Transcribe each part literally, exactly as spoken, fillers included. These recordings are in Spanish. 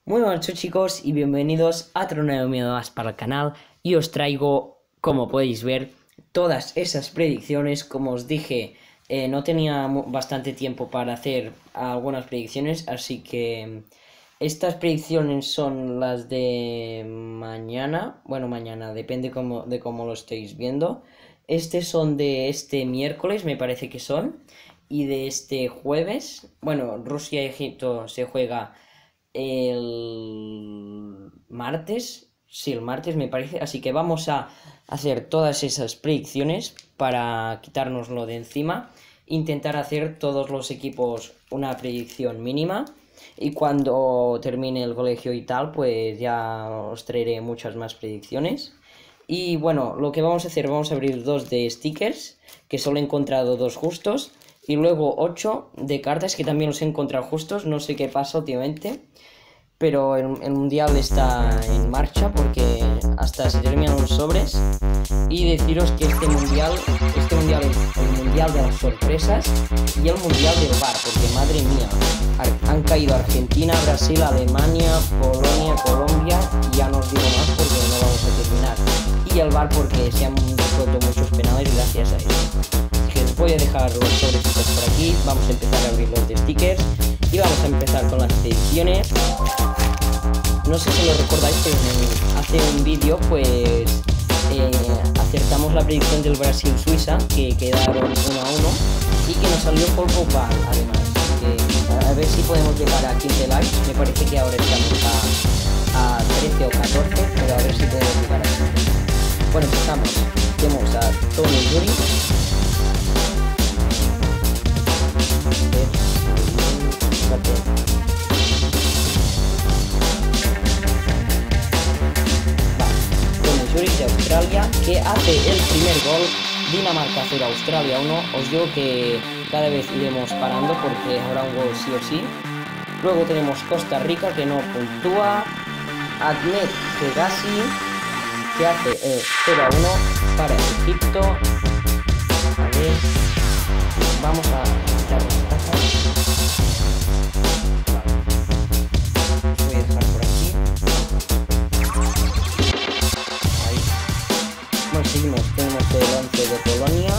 Muy buenas chicos y bienvenidos a otro nuevo video más para el canal. Y os traigo, como podéis ver, todas esas predicciones. Como os dije, eh, no tenía bastante tiempo para hacer algunas predicciones, así que estas predicciones son las de mañana. Bueno, mañana, depende cómo, de cómo lo estéis viendo. Estos son de este miércoles, me parece que son. Y de este jueves, bueno, Rusia y Egipto se juega el martes, sí, el martes me parece, así que vamos a hacer todas esas predicciones para quitárnoslo de encima, intentar hacer todos los equipos una predicción mínima y cuando termine el colegio y tal, pues ya os traeré muchas más predicciones. Y bueno, lo que vamos a hacer, vamos a abrir dos de stickers, que solo he encontrado dos justos, y luego ocho de cartas que también los he encontrado justos, no sé qué pasa últimamente, pero el, el mundial está en marcha porque hasta se terminan los sobres. Y deciros que este mundial, este mundial es el mundial de las sorpresas y el mundial del V A R, porque madre mía, han caído Argentina, Brasil, Alemania, Polonia, Colombia, y ya no os digo más porque no vamos a terminar. Y el V A R porque se han resuelto muchos penales gracias a eso. Así que os voy a dejar los sobrecitos por aquí, vamos a empezar a abrir los de stickers y vamos a empezar con las predicciones. No sé si lo recordáis, pero hace un vídeo pues eh, acertamos la predicción del Brasil-Suiza, que quedaron uno a uno y que nos salió por Pogba además. Que, a ver si podemos llegar a quince likes, me parece que ahora estamos a, a trece o catorce, pero a ver si podemos llegar a quince. Bueno, empezamos. Tenemos a Tony Yuri. De Australia, que hace el primer gol. Dinamarca cero, Australia uno. Os digo que cada vez iremos parando porque habrá un gol sí o sí. Luego tenemos Costa Rica, que no puntúa. Ahmed Hegazi, que hace el cero a uno para Egipto. A ver, vamos a quitar las cajas. Os voy a dejar por aquí. Seguimos, tenemos el once de Polonia.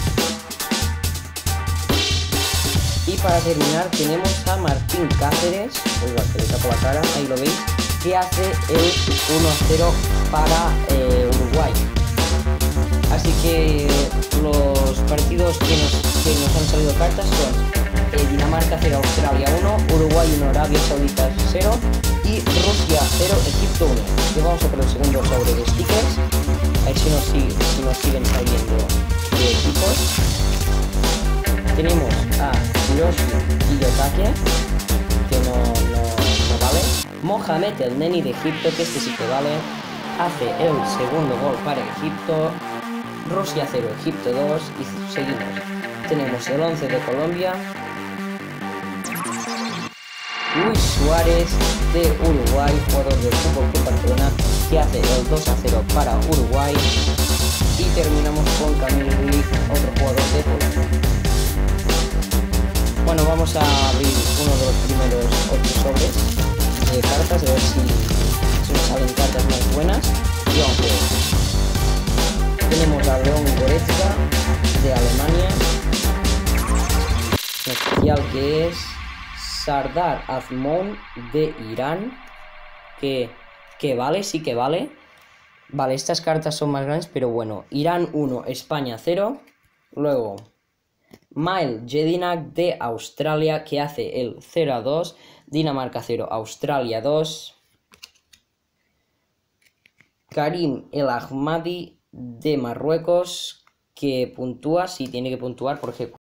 Y para terminar tenemos a Martín Cáceres, oiga, que le tapo la cara, ahí lo veis, que hace el uno a cero para eh, Uruguay. Así que los partidos que nos, que nos han salido cartas son eh, Dinamarca cero, Australia uno, Uruguay uno, Arabia Saudita cero y Rusia cero, Egipto uno. Y vamos a por el segundo sobre de stickers. A ver si nos, sigue, si nos siguen saliendo de equipos. Tenemos a Hiroshi Kiyotake, que no, no, no vale. Mohamed el Neni de Egipto, que este sí que vale. Hace el segundo gol para Egipto. Rusia cero, Egipto dos. Y seguimos. Tenemos el once de Colombia. Luis Suárez de Uruguay, jugador del Fútbol Club Barcelona, que hace el dos a cero para Uruguay. Y terminamos con Kamil Glik, otro jugador de Polonia. Bueno, vamos a abrir uno de los primeros ocho sobres de cartas, a ver si, si nos salen cartas más buenas. Y vamos a ver. Tenemos a León Goretzka de Alemania, un especial que es Sardar Azmoun de Irán, que, que vale, sí que vale. Vale, estas cartas son más grandes, pero bueno. Irán uno, España cero. Luego, Mael Jedinak de Australia, que hace el cero a dos. Dinamarca cero, Australia dos. Karim El Ahmadi de Marruecos, que puntúa, si tiene que puntuar, porque